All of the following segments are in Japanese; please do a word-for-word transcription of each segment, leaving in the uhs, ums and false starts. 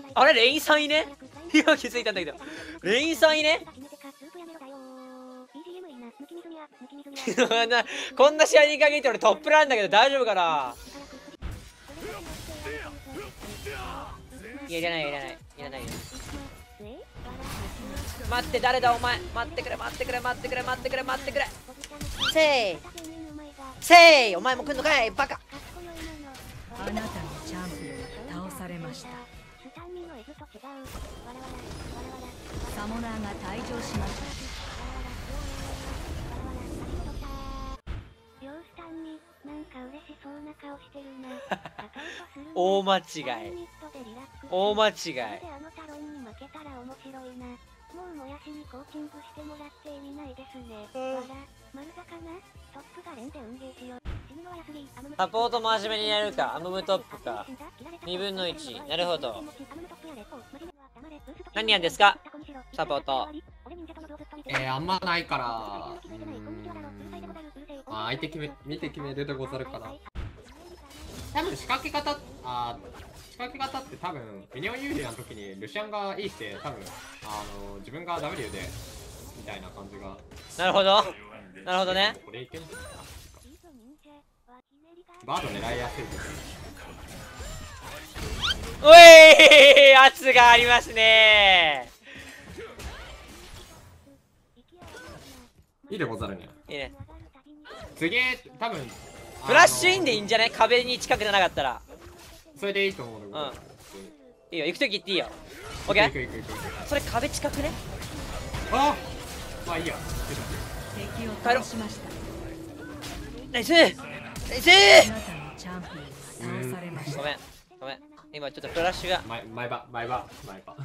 あれレインさんいね。今気づいたんだけどレインさんいね。こんな試合に限って俺トップランだけど大丈夫かな。いやいらないいらないいらないよ。待って誰だお前。待ってくれ待ってくれ待ってくれ待ってくれ待ってくれ。せいせいお前も来んのかいバカ。 あなたのチャンピオンが倒されました。サモナーが退場しました。 大間違い大間違い。 もうもやしにコーチングしてもらって意味ないですね。わら、丸坂な、トップが連で運ゲーしよう。 サポート真面目にやるか、アムムトップか。にぶんのいち。なるほど。何やんですかサポート。 えー、あんまないから、うーん、まあ、相手決め、見て決めるでござるかな。多分仕掛け方、あ仕掛け方って多分、ミニオン有利な時にルシアンがいいして、多分、あの、自分が W で、みたいな感じが。 なるほど。なるほどね。 これいけんじゃないバード狙いやすいです。 おい圧がありますね。 いいでござるね。 いいね。 次、多分フラッシュインでいいんじゃない。壁に近くじゃなかったらそれでいいと思う。うん。 いいよ行くとき言っていいよ。オッケー。それ壁近くね。 あまあいいや。 敵を倒しました。 ナイスナイス。ごめんごめん今ちょっとフラッシュが前前歯前歯前歯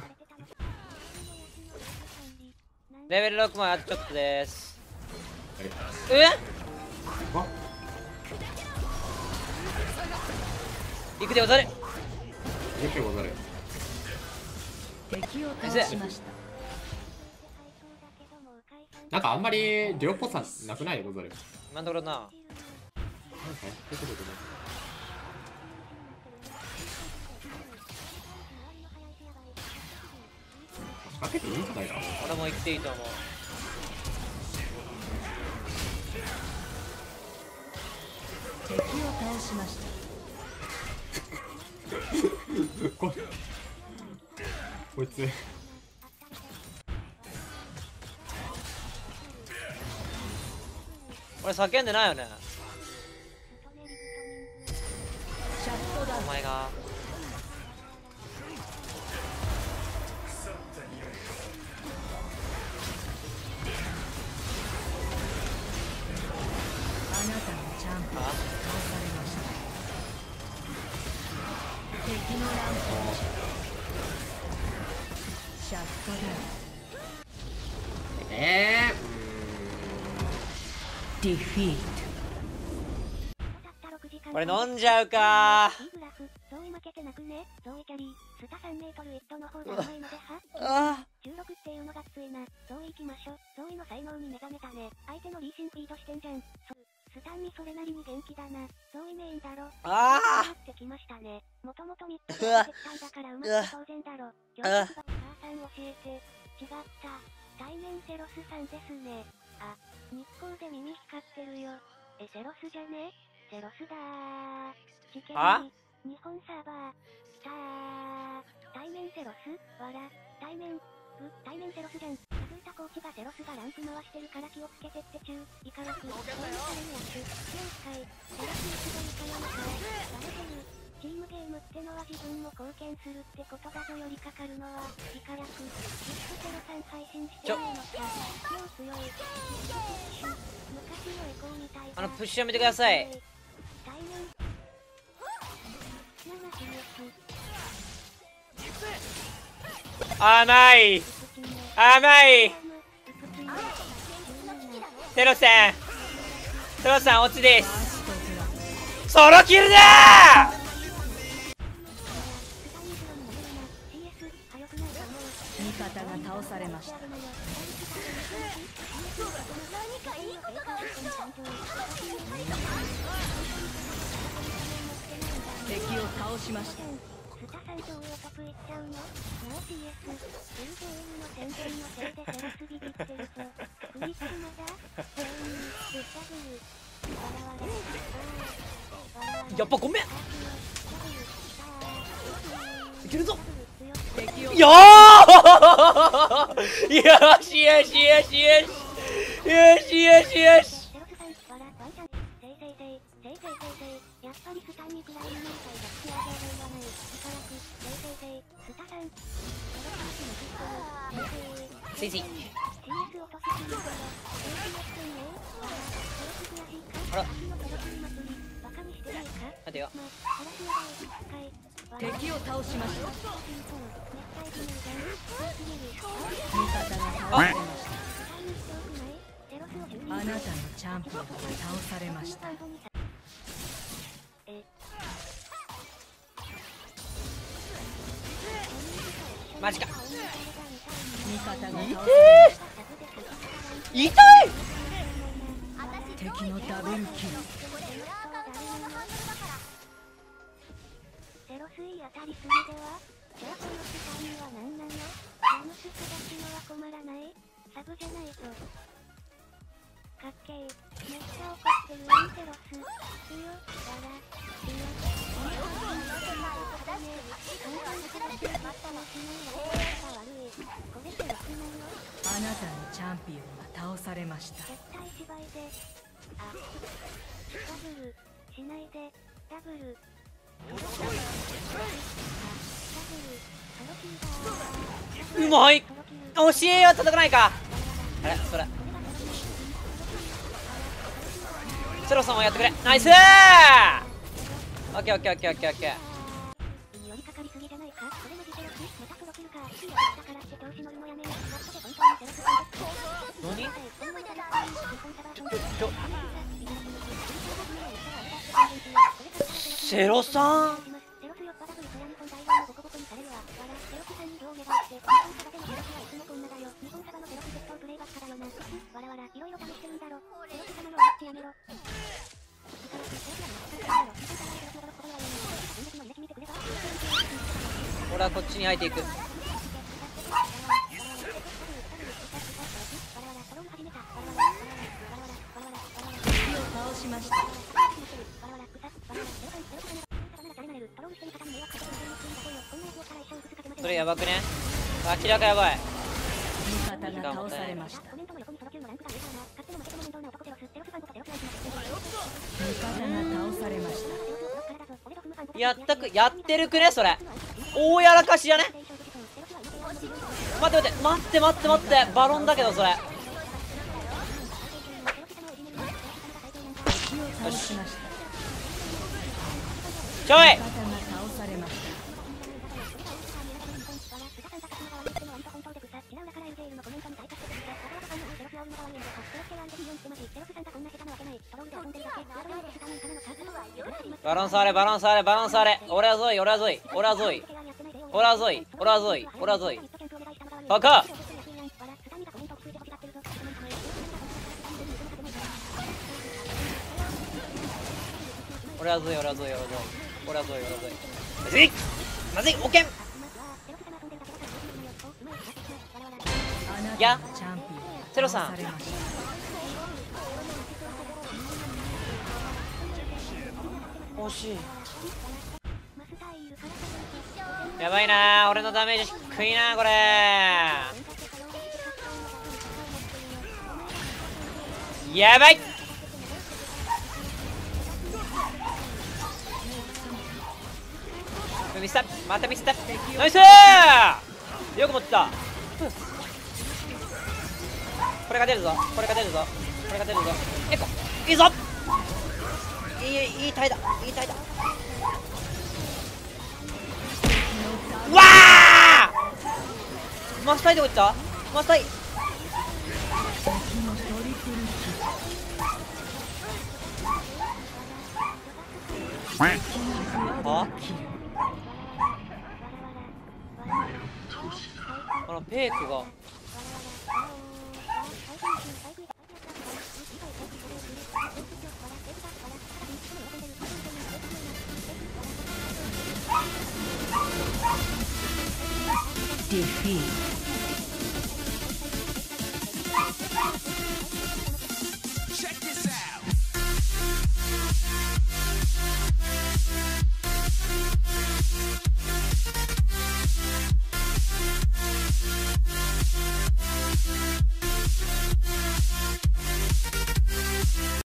レベルろくまであとちょっとです。 ええ行くでござる。 行くでござる。 敵を倒しました。 なんかあんまり量っぽさなくないでござる。 なんだろうな。 なんか出てくるね。仕掛けていいんじゃないか。 俺も行っていいと思う。 敵を倒しました。 ここいつ俺叫んでないよね。お前があなたのチャンピオンが倒されました。敵のランプシャットダウン。 えーディフィート。 これ飲んじゃうかー。 ゾーイ負けてなくね。ゾーイキャリースタさんメートルイットの方がうまいのでは。 あじゅうろくっていうのがきついな。ゾーイ行きましょ。ゾーイの才能に目覚めたね。相手のリーシンフィードしてんじゃん。そうスタンにそれなりに元気だな。ゾーイメインだろ。 ああってきましたね。もともとミッドで絶対だからうまく当然だろ。よろしくば母さん教えて。違った。対面セロスさんですね。あ、日光で耳光ってるよ。え、セロスじゃね？セロスだー。事件に日本サーバー。たー。対面セロスわら。対面。ぶ、対面セロスじゃん。続いたコーチがセロスがランク回してるから気をつけてってちゅう。イカラク。そういうされるやつ。気を使い。セロス一度イカやのかい。バレてる。チームゲームってのは自分も貢献するってことだぞよりかかるのは。イカラク。ずっとゼロさん配信してないのか。超強い。昔のエコーみたいだ。 あのプッシュやめてください。 対面。 甘い甘い。テロさんテロさん落ちです。ソロキルだー。 味方が倒されました。敵を倒しました。 ん上へトップいっちゃうの？なお シーエス、全ゲームの宣伝のせいでゼロスビビってるぞ。クリックまだ？全員、ぶっしゃぶる。わらわら。あー。 やっぱごめん。いけるぞ。 敵をよーよしよしよしよしよしよしよし。 ゼロスさん、わら、ワンちゃん。せいせいせい、せいせいせいせい。やっぱりスタンにくらいの名体が突き上げる言わない。しばらく、せいせいせい、スタさん。ゼロさんしのシステム。せいせい。 せいせい。 シーエス 落としすぎるから。せいせいやってんね。わら、セロス悔しいか？ あら秋のゼロス祭り、バカにしてないか？ 待てよ。 ま、嵐の第一回。 敵を倒しました。 熱帯地面味方が倒されました。あなたのチャンピオンが倒されました。 マジか。 味方が倒されました。 痛い。 敵のダブルキル。 ゼロスイ当たりすぎでは、じゃあこのスタイルは何なの？ラムス育ちのは困らない？サブじゃないぞ。かっけー。めっちゃ怒ってるインテロス。強、わら、強。お前は何だね。簡単な形でバッタもしないやつが悪い。これってろくなの？ あなたのチャンピオンが倒されました。 絶対芝居で。あ、ダブル、しないで、ダブル。 うまい。教えは叩かないか。あれそれセロさんもやってくれ。ナイスー。オッケーオッケーオッケーオッケーオッケー。 寄りかかりすぎじゃないか。これマジセロス、またプロキルか。いいよ、だからって調子乗るのやめよ。だって本当にセロスさんですか。 何？ちょセロさん。 セロスよっぱダブルそや日本代表のボコボコにされるわ。わら、セロスさんにどう願って、日本サバでのセロスはいつもこんなだよ。日本サバのセロス鉄塔プレイばっかだよな。わらわら、いろいろ試してるんだろ。セロス様のおっちやめろ。 俺はこっちに入っていく。 敵を倒しました。 それやばくね。明らかやばい。 味方が倒されました。味方が倒されました。 やったくやってるくねそれ。大やらかしじゃね。待って待って待って待って待ってバロンだけどそれ。よしちょい。 味方が倒されました。 バロン触れバロン触れバロン触れ。俺はゾイ俺はゾイ俺はゾイ俺はゾイ俺はゾイ俺はゾイバカ。俺はゾイ俺はゾイ俺はゾイ俺はゾイ俺はゾイまずいまずいオッケー。いやセロさん惜しい。やばいなー俺のダメージ低いなーこれー。やばい。ミスったまたミスったナイスー。よく持ったこれが出るぞこれが出るぞこれが出るぞ。えこいいぞいいいいタイだいいタイだ。わあマスタイどこ行ったマスタイ。はあのペークが Defeat.